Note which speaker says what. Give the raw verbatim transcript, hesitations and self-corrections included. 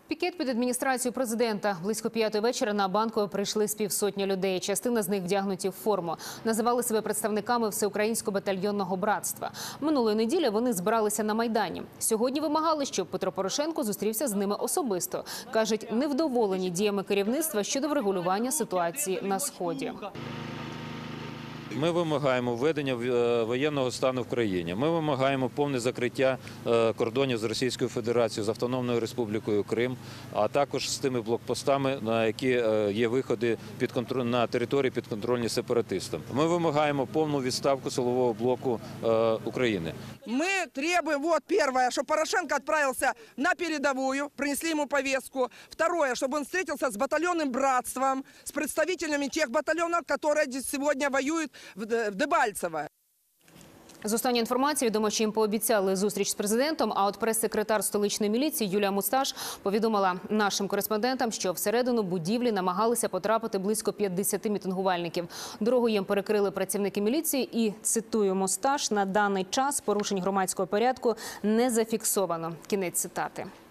Speaker 1: Пікет під адміністрацію президента. Близько п'ятої вечора на Банкову прийшли з півсотні людей. Частина з них вдягнуті в форму. Називали себе представниками Всеукраїнського батальйонного братства. Минулої неділі вони збиралися на Майдані. Сьогодні вимагали, щоб Петро Порошенко зустрівся з ними особисто. Кажуть, невдоволені діями керівництва щодо врегулювання ситуації на Сході.
Speaker 2: Ми вимагаємо введення воєнного стану в країні. Ми вимагаємо повне закриття кордонів з Російською Федерацією, з Автономною Республікою Крим, а також з тими блокпостами, на які є виходи під контроль... на території підконтрольні сепаратистам. Ми вимагаємо повну відставку силового блоку України.
Speaker 3: Ми требуємо, вот перше, щоб Порошенко відправився на передовую, принесли йому повестку. Второе, щоб він зустрівся з батальйонним братством, з представителями тих батальйонів, які сьогодні воюють в Дебальцево.
Speaker 1: З останньої інформації відомо, що їм пообіцяли зустріч з президентом, а от прес-секретар столичної міліції Юлія Мусташ повідомила нашим кореспондентам, що всередину будівлі намагалися потрапити близько п'ятдесят мітингувальників. Дорогу їм перекрили працівники міліції і, цитую Мусташ, на даний час порушень громадського порядку не зафіксовано. Кінець цитати.